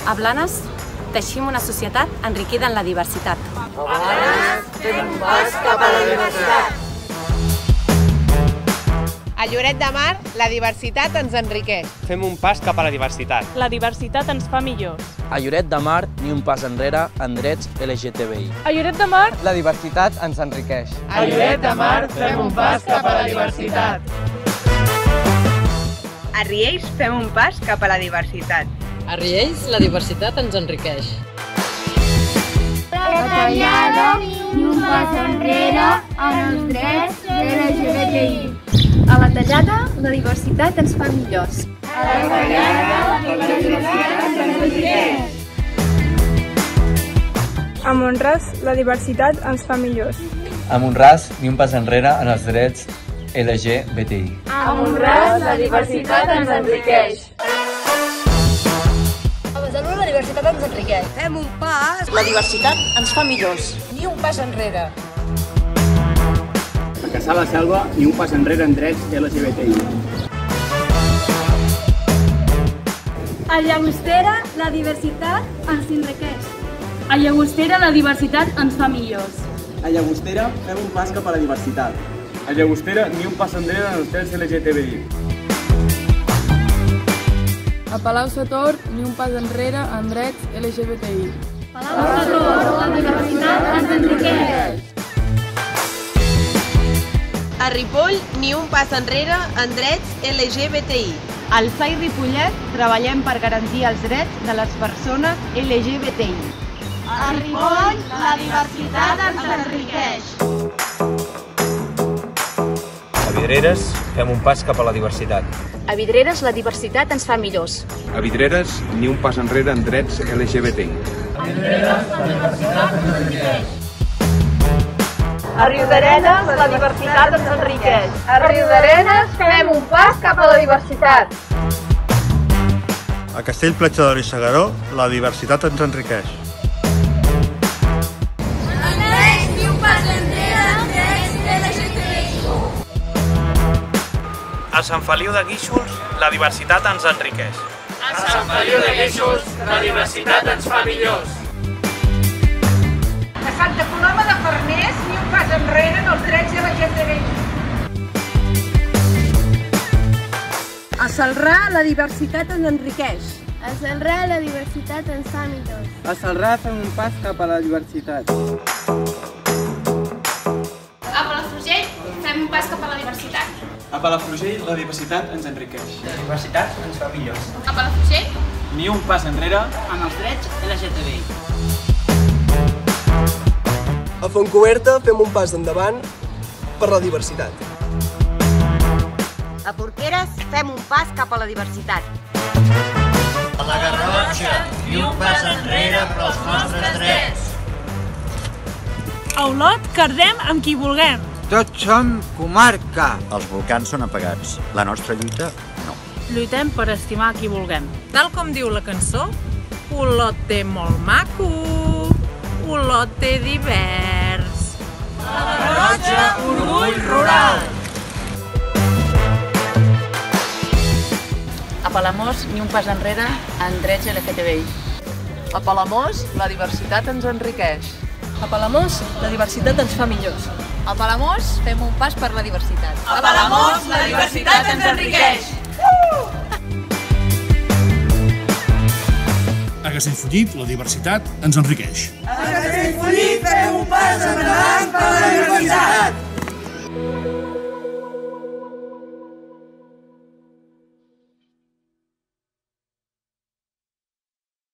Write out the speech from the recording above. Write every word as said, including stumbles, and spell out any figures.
A Blanes teixim una societat enriquida en la diversitat. A Blanes fem un pas cap a la diversitat. A Lloret de Mar, la diversitat ens enriqueix. Fem un pas cap a la diversitat. La diversitat ens fa millors. A Lloret de Mar, ni un pas enrere en drets L G T B I. A Lloret de Mar, la diversitat ens enriqueix. A Lloret de Mar, fem un pas cap a la diversitat. A Riells, fem un pas cap a la diversitat. A Riells, la diversitat ens enriqueix. La Tallada, ni un pas enrere en els drets L G B T I. A la Tallada, la diversitat ens fa millors. A la Tallada, la diversitat ens enriqueix. A Mont-ras, la diversitat ens fa millors. A Mont-ras, ni un pas enrere en els drets L G B T I. A Mont-ras, la diversitat ens enriqueix. A Besalú, la diversitat ens enriqueix. Fem un pas. La diversitat ens fa millors. Ni un pas enrere. A Cassà la Selva, ni un pas enrere en drets L G B T I. A Llagostera, la diversitat ens enriqueix. A Llagostera, la diversitat ens fa millors. A Llagostera, fem un pas cap a la diversitat. A Llagostera, ni un pas enrere en els drets L G T B I. A Palau-sator, ni un pas enrere en drets L G B T I. Palau-sator, la diversitat ens enriqueix. A Ripoll, ni un pas enrere en drets L G B T I. Al S A I Ripollet treballem per garantir els drets de les persones L G B T I. A Ripoll, la diversitat ens enriqueix. A Vidreres, fem un pas cap a la diversitat. A Vidreres, la diversitat ens fa millors. A Vidreres, ni un pas enrere en drets L G B T I. A Vidreres, la diversitat ens enriqueix. A Riudarenes, la diversitat ens enriqueix. A Riudarenes, fem un pas cap a la diversitat. A Castell-Platja d'Aro i Segaró, la diversitat ens enriqueix. A Reus, ni un pas enrere en drets L G B T I. A Sant Feliu de Guíxols, la diversitat ens enriqueix. A Sant Feliu de Guíxols, la diversitat ens fa millors. A Santa Coloma de Farners, ni un pas enrere en els drets L G T B I. A Celrà, la diversitat ens enriqueix. A Celrà, la diversitat ens fa millors. A Celrà, fem un pas cap a la diversitat. A Palafrugell, fem un pas cap a la diversitat. A Palafrugell, la diversitat ens enriqueix. La diversitat ens fa millors. A Palafrugell, ni un pas enrere en els drets L G T B I. A Fontcoberta fem un pas endavant per la diversitat. A Porqueres, fem un pas cap a la diversitat. A la Garrotxa, ni un pas enrere per als nostres drets. A Olot, cardem amb qui vulguem. Tots som comarca. Els volcans són apagats. La nostra lluita, no. Lluitem per estimar qui vulguem. Tal com diu la cançó, Olot té molt maco, Olot té divers. La Garrotxa, orgull rural. A Palamós, ni un pas enrere en drets L G T B I. A Palamós, la diversitat ens enriqueix. A Palamós, la diversitat ens fa millors. A Palamós, fem un pas per la diversitat. A Palamós, la diversitat ens enriqueix. A Castellfollit, la diversitat ens enriqueix. A Castellfollit, fem un